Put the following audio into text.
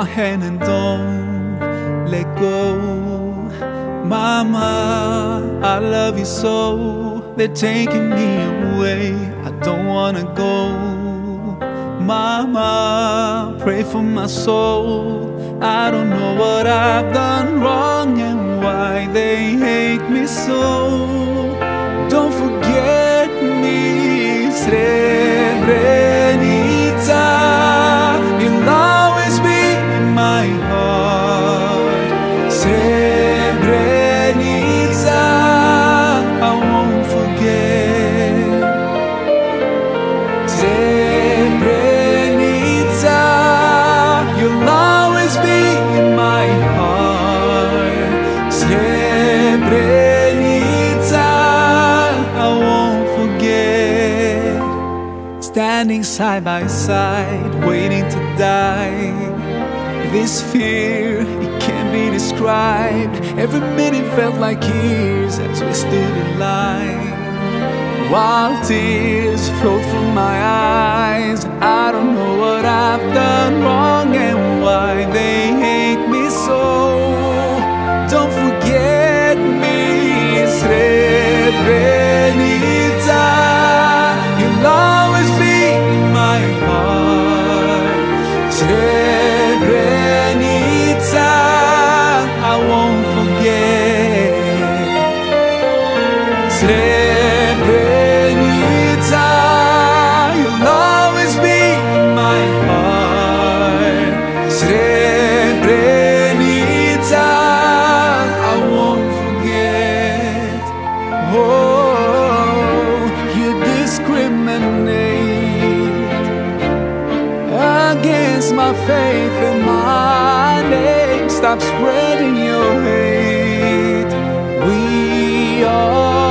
my hand and don't let go. Mama, I love you so. They're taking me away, I don't wanna go. Mama, pray for my soul. I don't know what I've done wrong and why they hate me so. Don't forget me, Srebrenica. You'll always be in my heart, Srebrenica. I won't forget, Srebrenica. You'll always be in my heart, Srebrenica. I won't forget. Standing side by side, waiting to die. This fear, it can't be described. Every minute felt like years as we stood in line. While tears flowed from my eyes, I don't know what I've done wrong and why they hate me so. Don't forget me, Srebrenica. You'll always be in my heart, Srebrenica. I won't forget, Srebrenica. You'll always be in my heart, Srebrenica. I won't forget. Oh, you discriminate against my faith and my name. Stop spreading your hate. We are